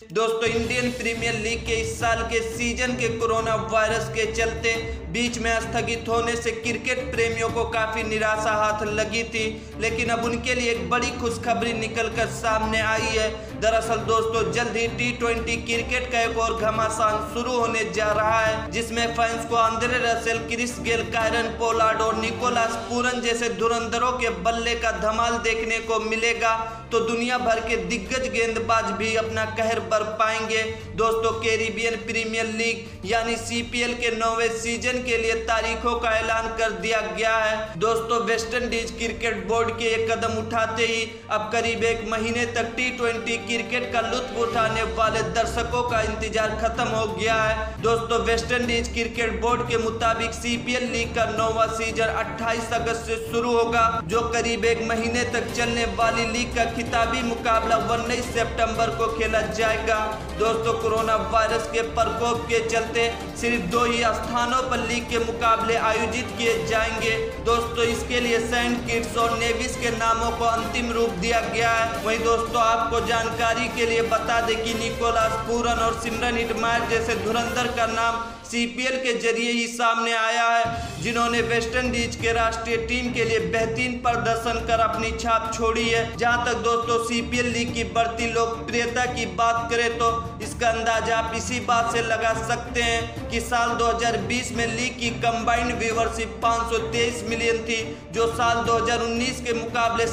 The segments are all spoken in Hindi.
दोस्तों इंडियन प्रीमियर लीग के इस साल के सीजन के कोरोना वायरस के चलते बीच में स्थगित होने से क्रिकेट प्रेमियों को काफी निराशा हाथ लगी थी, लेकिन अब उनके लिए एक बड़ी खुशखबरी निकलकर सामने आई है। दरअसल दोस्तों जल्द ही T20 क्रिकेट का एक और घमासान शुरू होने जा रहा है, जिसमें फैंस को Andre Russell, Chris Gayle, Kieron Pollard और निकोलस पूरन जैसे धुरंधरों के बल्ले का धमाल देखने को मिलेगा, तो दुनिया भर के दिग्गज गेंदबाज भी अपना कहर पाएंगे। दोस्तों कैरिबियन प्रीमियर लीग यानी CPL के 9वें सीजन के लिए तारीखों का ऐलान कर दिया गया है। दोस्तों वेस्ट इंडीज क्रिकेट बोर्ड के एक कदम उठाते ही अब करीब एक महीने तक T20 क्रिकेट का लुत्फ उठाने वाले दर्शकों का इंतजार खत्म हो गया है। दोस्तों वेस्ट इंडीज क्रिकेट बोर्ड के मुताबिक CPL लीग का 9वां सीजन 28 अगस्त से शुरू होगा, जो करीब एक महीने तक चलने वाली लीग का खिताबी मुकाबला 19 सितंबर को खेला जाएगा। दोस्तों कोरोना वायरस के प्रकोप के चलते सिर्फ 2 ही स्थानों पर लीग के मुकाबले आयोजित किए जाएंगे। दोस्तों इसके लिए सेंट किट्स और नेविस के नामों को अंतिम रूप दिया गया है। वहीं दोस्तों आपको जानकारी के लिए बता दें कि निकोलस पूरन और सिमरन हिटमायर जैसे धुरंधर का नाम CPL के जरिए ही सामने आया है, जिन्होंने वेस्ट इंडीज के राष्ट्रीय टीम के लिए बेहतरीन प्रदर्शन कर अपनी छाप छोड़ी है। जहां तक दोस्तों CPL लीग की बढ़ती लोकप्रियता की बात करें तो इसका अंदाजा आप इसी बात से लगा सकते हैं कि साल 2020 में लीग की कंबाइंड व्यूअरशिप 523 मिलियन थी, जो साल 2019 के मुकाबले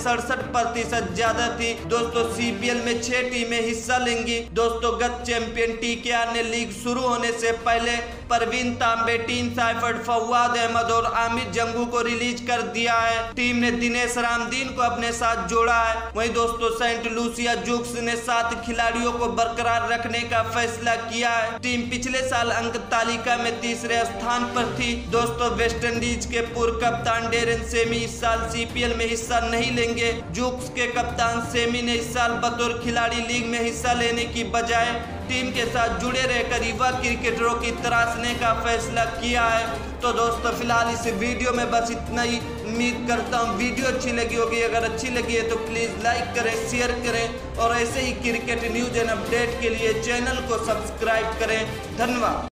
67% ज्यादा थी। दोस्तों CPL में 6 टीमें हिस्सा लेंगी। दोस्तों गत चैंपियन TKR ने लीग शुरू होने से पहले परवीन तांबे, टीम साइफर्ड, फवाद अहमद और आमिर जंगू को रिलीज कर दिया है। टीम ने दिनेश रामदीन को अपने साथ जोड़ा है। वहीं दोस्तों सेंट लूसिया जूक्स ने 7 खिलाड़ियों को बरकरार रखने का फैसला किया है। टीम पिछले साल अंक तालिका में 3रे स्थान पर थी। दोस्तों वेस्ट इंडीज के पूर्व कप्तान डेरेन सेमी इस साल CPL में हिस्सा नहीं लेंगे। जूक्स के कप्तान सेमी ने इस साल बतौर खिलाड़ी लीग में हिस्सा लेने की बजाय टीम के साथ जुड़े रहकर युवा क्रिकेटरों की तराशने का फैसला किया है। तो दोस्तों फिलहाल इस वीडियो में बस इतना ही। उम्मीद करता हूँ वीडियो अच्छी लगी होगी। अगर अच्छी लगी है तो प्लीज़ लाइक करें, शेयर करें और ऐसे ही क्रिकेट न्यूज एंड अपडेट के लिए चैनल को सब्सक्राइब करें। धन्यवाद।